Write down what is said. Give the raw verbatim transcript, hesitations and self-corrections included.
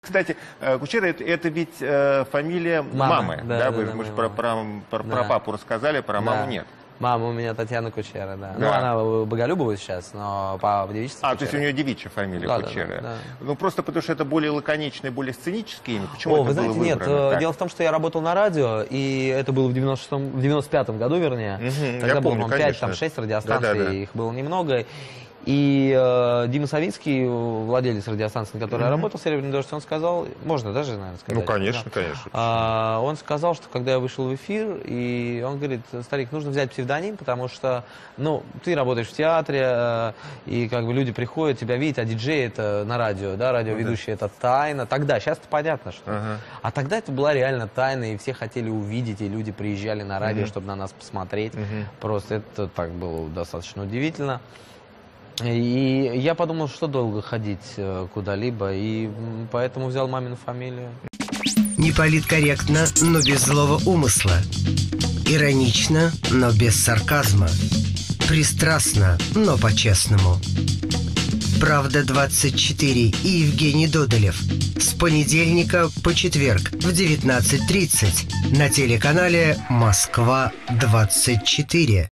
Кстати, Кучера это, это ведь э, фамилия мамы, мамы, да? да, Вы да, мы да, же про, про, про, да. про папу рассказали, про маму Да. нет. Мама у меня Татьяна Кучера, да. Да. Ну, она Боголюбова сейчас, но по девичеству А, Кучера. то есть у нее девичья фамилия Да, Кучера. да, да, да. Ну, просто потому что это более лаконичное, более сценическое имя. Почему О, это вы было знаете, нет, выбрано так? дело в том, что я работал на радио, и это было в девяносто шестом, в девяносто пятом году, вернее. Мгм, Тогда я было, помню, по-моему, пять, конечно. там, шесть радиостанций, Да, да, да. их было немного. И э, Дима Савицкий, владелец радиостанции, на которой Мгм. я работал, «Серебряный дождь», он сказал, можно даже, наверное, сказать. Ну, конечно, да. конечно. А, он сказал, что когда я вышел в эфир, и он говорит: старик, нужно взять псевдоним, потому что, ну, ты работаешь в театре, э, и как бы люди приходят, тебя видят, а диджей это на радио, да, радиоведущий это тайна. Тогда, сейчас-то понятно, что. Ага. А тогда это была реально тайна, и все хотели увидеть, и люди приезжали на радио, Мгм. чтобы на нас посмотреть. Мгм. Просто это так было достаточно удивительно. И я подумал, что долго ходить э, куда-либо, и м, поэтому взял мамину фамилию. Не политкорректно, но без злого умысла. Иронично, но без сарказма. Пристрастно, но по-честному. «Правда двадцать четыре» и Евгений Додолев. С понедельника по четверг в девятнадцать тридцать на телеканале «Москва двадцать четыре».